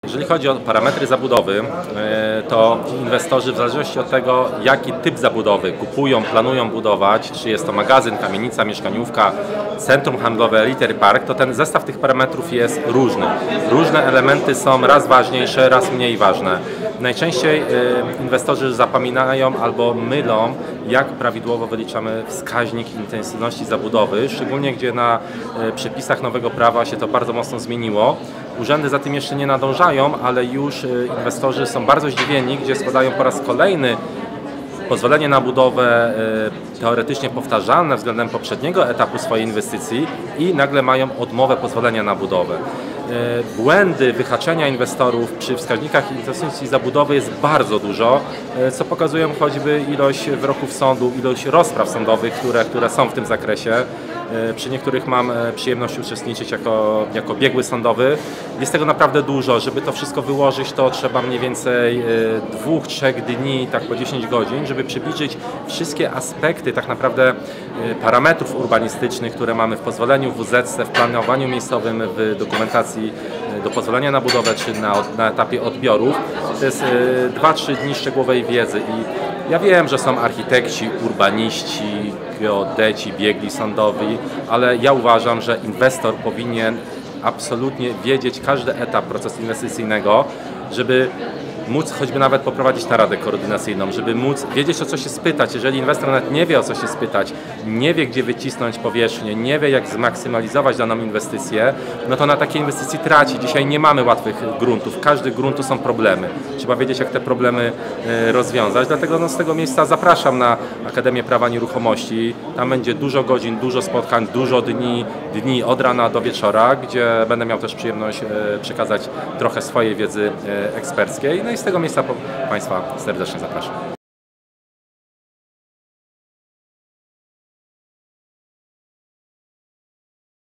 Jeżeli chodzi o parametry zabudowy, to inwestorzy w zależności od tego, jaki typ zabudowy kupują, planują budować, czy jest to magazyn, kamienica, mieszkaniówka, centrum handlowe, retail park, to ten zestaw tych parametrów jest różny. Różne elementy są raz ważniejsze, raz mniej ważne. Najczęściej inwestorzy zapominają albo mylą, jak prawidłowo wyliczamy wskaźnik intensywności zabudowy, szczególnie gdzie na przepisach nowego prawa się to bardzo mocno zmieniło. Urzędy za tym jeszcze nie nadążają, ale już inwestorzy są bardzo zdziwieni, gdzie składają po raz kolejny pozwolenie na budowę teoretycznie powtarzalne względem poprzedniego etapu swojej inwestycji i nagle mają odmowę pozwolenia na budowę. Błędy, wyhaczenia inwestorów przy wskaźnikach intensywności zabudowy jest bardzo dużo, co pokazują choćby ilość wyroków sądu, ilość rozpraw sądowych, które są w tym zakresie. Przy niektórych mam przyjemność uczestniczyć jako biegły sądowy. Jest tego naprawdę dużo. Żeby to wszystko wyłożyć, to trzeba mniej więcej 2-3 dni, tak po 10 godzin, żeby przybliżyć wszystkie aspekty tak naprawdę parametrów urbanistycznych, które mamy w pozwoleniu w WZC, w planowaniu miejscowym, w dokumentacji do pozwolenia na budowę czy na etapie odbiorów. To jest 2-3 dni szczegółowej wiedzy i ja wiem, że są architekci, urbaniści, geodeci, biegli sądowi, ale ja uważam, że inwestor powinien absolutnie wiedzieć każdy etap procesu inwestycyjnego, żeby móc choćby nawet poprowadzić naradę koordynacyjną, żeby móc wiedzieć, o co się spytać. Jeżeli inwestor nawet nie wie, o co się spytać, nie wie, gdzie wycisnąć powierzchnię, nie wie, jak zmaksymalizować daną inwestycję, no to na takiej inwestycji traci. Dzisiaj nie mamy łatwych gruntów. W każdym gruntu są problemy. Trzeba wiedzieć, jak te problemy rozwiązać. Dlatego z tego miejsca zapraszam na Akademię Prawa Nieruchomości. Tam będzie dużo godzin, dużo spotkań, dużo dni od rana do wieczora, gdzie będę miał też przyjemność przekazać trochę swojej wiedzy eksperckiej. No i z tego miejsca Państwa serdecznie zapraszam.